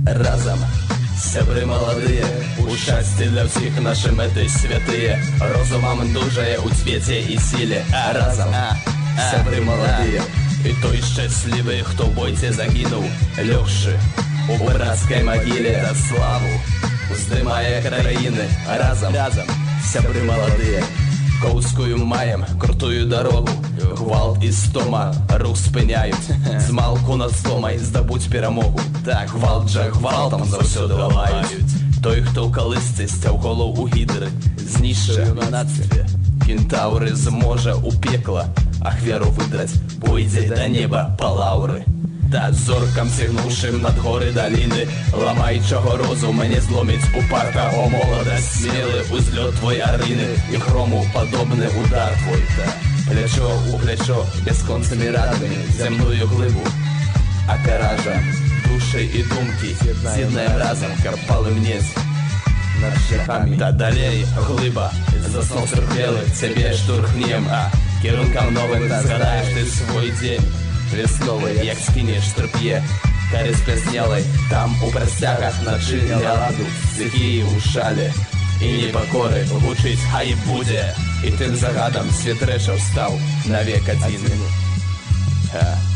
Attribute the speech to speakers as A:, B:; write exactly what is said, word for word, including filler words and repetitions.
A: разом. Сябри молодые, у щастя для всіх наші мети святые. Розумом дуже у цвіті і силі, а разом. Сябри молодые, і той щасливий, хто в бойці загинув, легши у братській могилі за славу здимає країни разом. Сябри молодые, Ковською маєм крутую дорогу, гвалт і стома рух спиняють, змалку над стомой здобуть перемогу. Так, гвалт же гвалтом завсюди ламають. Той, хто в колисці стяв голову гідри, знищує в юнацтві кентаври, зможе у пекла ахвяру видрать, пойде до неба по лаври. Та зоркам сігнувшим над гори долини, ламаючого розум не зломить упарта. О, молодость, смілий узлет твой арини, і грому подобний удар твой. Та плечо у плечо, безконцими радами, земную глибу опеража, душі і думки з'єднаєм разом, карпали вниз над шляхами. Та далей глиба, заснув терпелий, тебе штурхнем, а керункам новим згадаєш ти свой день весновий, як скинеш труп'є, карі спяснялий, там у простягах начиння ладу, стихії у шалі і непокори гучить хай буде, і тим загадом світ речов став навек один.